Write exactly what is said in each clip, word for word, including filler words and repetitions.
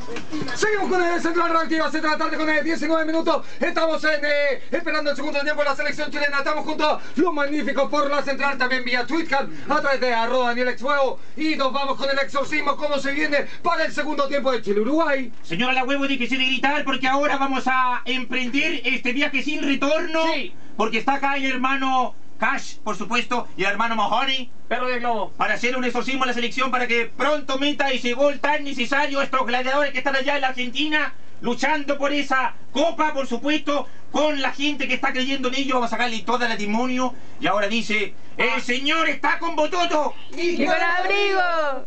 Seguimos con el Central Reactiva, siete de la tarde con el diecinueve minutos. Estamos en, eh, esperando el segundo tiempo de la selección chilena. Estamos junto a los magníficos por la Central, también vía Twitcam, a través de arroba Daniel Exfuego. Y nos vamos con el exorcismo, cómo se viene para el segundo tiempo de Chile-Uruguay. Señora La Huevo, déjese de gritar porque ahora vamos a emprender este viaje sin retorno. Sí. Porque está acá el hermano Cash, por supuesto, y el hermano Mahoney, Perro de globo. para hacer un exorcismo a la selección para que pronto meta ese gol tan necesario a estos gladiadores que están allá en la Argentina, luchando por esa copa, por supuesto, con la gente que está creyendo en ellos. Vamos a sacarle todo el testimonio. Y ahora dice, el señor está con Bototo. ¡Y con abrigo!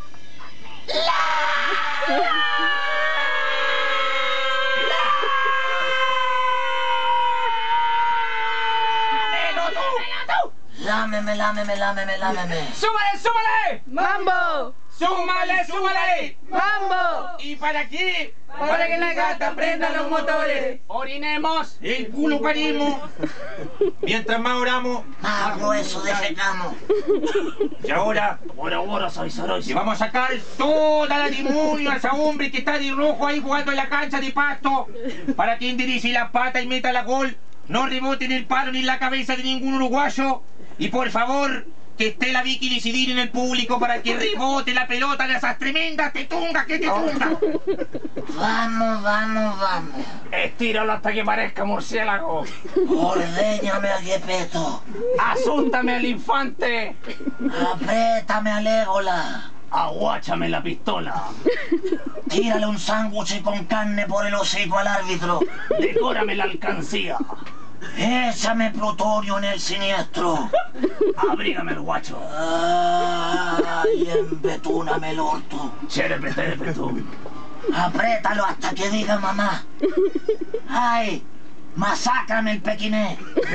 Lámeme, lámeme, lámeme, lámeme. ¡Súmale, súmale! ¡Mambo! ¡Súmale, súmale! ¡Mambo! ¿Y para qué? Para que la gata prenda los motores. ¡Orinemos! El culo parimos. Mientras más oramos, Más grueso defecamos. y ahora, Ahora, ahora, soy, soy, y vamos a sacar toda la demonio a esa hombre que está de rojo ahí jugando en la cancha de pasto, para que enderece la pata y meta la gol. No rebote en el palo ni en la cabeza de ningún uruguayo. Y por favor, que esté la Vicky decidir en el público para que rebote la pelota de esas tremendas tetungas que tetungas. Vamos, vamos, vamos. Estíralo hasta que parezca murciélago. Ordeñame a Gepetto. Asúntame al infante. Apriétame a Legola. Aguáchame la pistola. Tírale un sándwich con carne por el hocico al árbitro. Decórame la alcancía. Échame plutonio en el siniestro. Abrígame el guacho. Ay, embetúname el orto. Cherepetepe tú. Apriétalo hasta que diga mamá. Ay, masácrame el pequiné.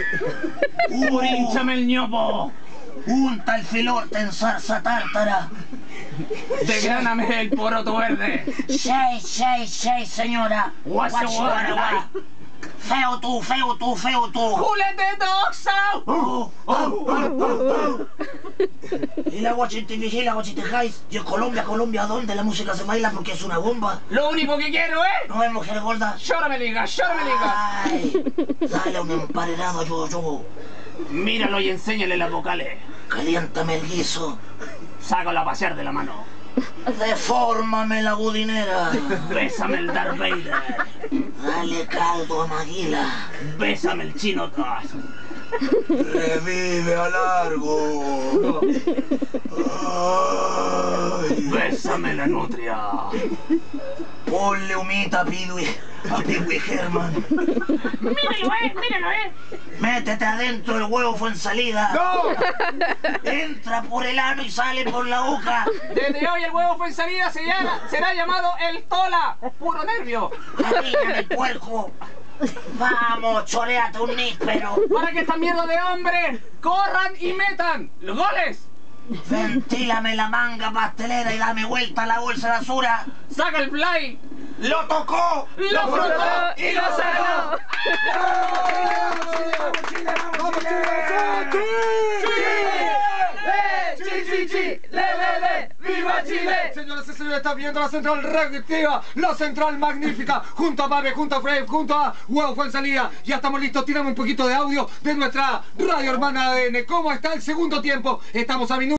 Urínchame el ñopo. Unta el filorte en salsa tártara. Desgráname el poroto verde. Seis, seis, seis, señora. Guacho, Guacho, guacho. guacho. Feo tú, feo tú, feo tú. ¡Julete toxa! Oh, oh, oh, oh. Y la guachite vigila, guachite jais. Y en Colombia, Colombia, ¿dónde la música se baila? Porque es una bomba. Lo único que quiero es... ¿No es mujer gorda? ¡Llórame liga, llórame liga! Ay, dale un emparedado a yo-yo. Míralo y enséñale las vocales. Caliéntame el guiso. Sácalo a pasear de la mano. Defórmame la budinera. Bésame el Darth Vader. Dale caldo a Maguila. Bésame el chino Taz. Revive a largo. Ay. Bésame la nutria. Ponle humita a Piwi, a Piwi Herman. Míralo, eh, míralo, eh. Métete adentro, el huevo fue en salida. ¡No! Entra por el ano y sale por la boca. Desde hoy el huevo fue en salida se llama, será llamado el Tola. Puro nervio. Camina el puerco. Vamos, choreate un níspero. Para que esta mierda de hombre corran y metan los goles. Ventílame la manga pastelera y dame vuelta a la bolsa de basura. Saca el fly. lo tocó, Lo frotó y lo sacó. ¡Vamos, Chile! ¡Chile! ¡Le, le, le! ¡Viva Chile! Señoras y señores, está viendo la Central Reactiva, la Central Magnífica, junto a Babe, junto a Frame, junto a Huevo Fuensalida. Ya estamos listos, tiramos un poquito de audio de nuestra radio hermana A D N. ¿Cómo está el segundo tiempo? Estamos a minutos.